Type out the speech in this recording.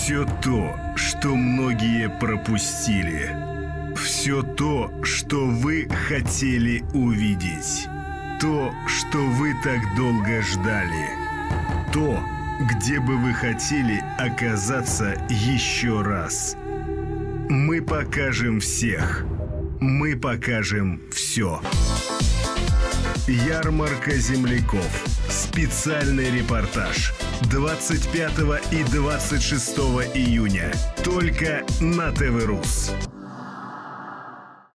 Все то, что многие пропустили. Все то, что вы хотели увидеть. То, что вы так долго ждали. То, где бы вы хотели оказаться еще раз. Мы покажем всех. Мы покажем все. Ярмарка земляков. Специальный репортаж. 25 и 26 июня. Только на ТВ Рус.